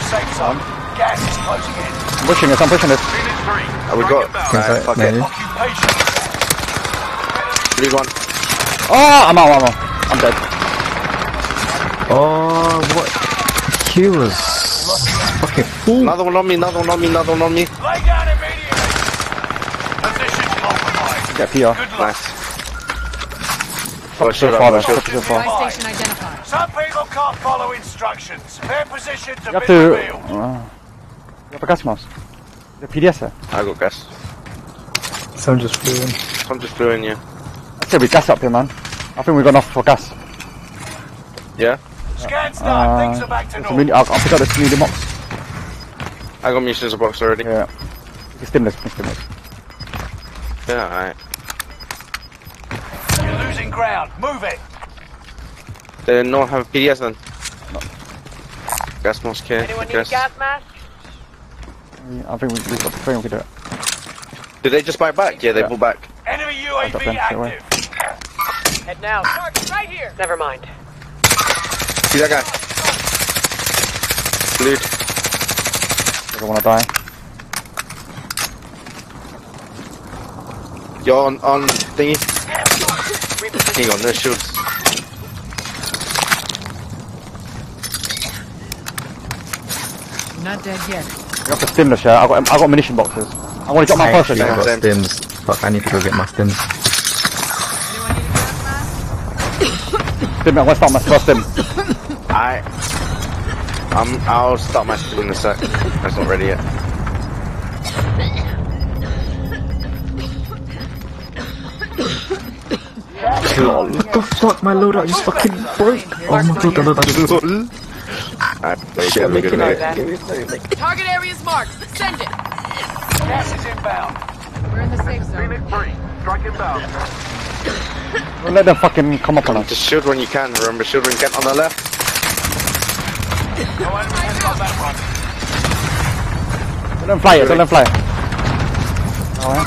safe zone. Gas is closing in. I'm pushing this, I'm pushing this. We got. Alright, fuck it. Occupation. Leave one. Oh, I'm out. I'm dead. Oh, what? He was fucking fool. Another one on me. Lay down immediately. Position compromised. Get PR. Good luck. Nice. Oh, shit, Father, shit. so far. Buy station identified. Some people can't follow instructions. Their position to You have be to... revealed. You have a gas mask. The PDS here. I got gas. Someone just flew in. I'm just flew in, yeah. Let's get gas up here, man. I think we got enough for gas. Yeah? Scan's done. Things are back to normal. I'll pick up this medium box. I got munitions box already. Yeah. You can stim this. Yeah, alright. You're losing ground. Move it. They don't have PDS then? No. Gas mask here. Anyone need a Gas. gas mask? I think we've got the thing, we can do it. Did they just buy back? Yeah, they bought back. Enemy Got them, UAV straight away. active. Head now. Target right here. Never mind. See that guy? Dude. Doesn't want to die. You're on thingy. Hang on, no shields. Not dead yet. You have to stim this, yeah? I got munition boxes. I want to get my first I one. got stims. Fuck, I need to go get my stims. Anyone need a gas mask? Stim, I want to start my first stim. I'll start my stream in a sec. That's not ready yet. What the fuck? My loadout just fucking broke. Oh my god, the loadout just broke. Alright, Shit, I'm making it. Target area is marked. Send it. Gas is inbound. We're in the safe zone. Phoenix 3. Strike inbound. Don't let them fucking come up on us. Just shield when you can, remember, shield when you can on the left. No enemy has got that one. Don't let them fly it, don't let them fly it. Alright.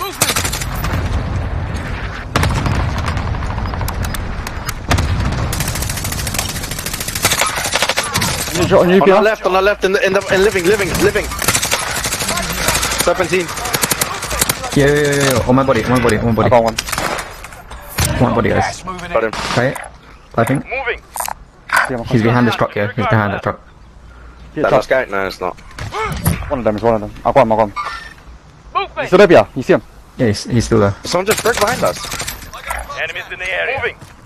On On the left, in living. Serpentine. Yeah. On my body. I got one. One body, guys. Gas moving Got in. him. Right? I think. Moving. He's behind this truck, yeah. He's behind that truck. That last guy? No, it's not. One of them is one of them. I got him. He's Movement. still up here. You see him? Yeah, he's still there. Someone just broke behind us. Enemies in the area. Moving.